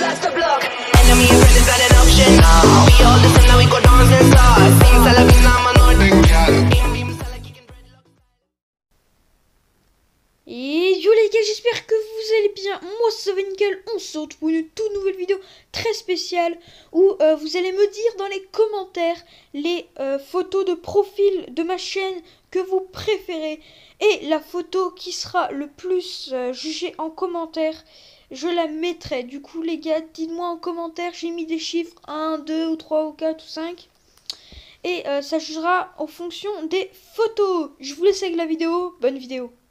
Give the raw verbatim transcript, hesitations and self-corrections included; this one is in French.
Et yo les gars, j'espère que vous allez bien. Moi ça va nickel, on se retrouve pour une toute nouvelle vidéo très spéciale où euh, vous allez me dire dans les commentaires les euh, photos de profil de ma chaîne que vous préférez. Et la photo qui sera le plus euh, jugée en commentaire, je la mettrai. Du coup les gars, dites-moi en commentaire, j'ai mis des chiffres un, deux ou trois ou quatre ou cinq. Et euh, ça jugera en fonction des photos. Je vous laisse avec la vidéo, bonne vidéo.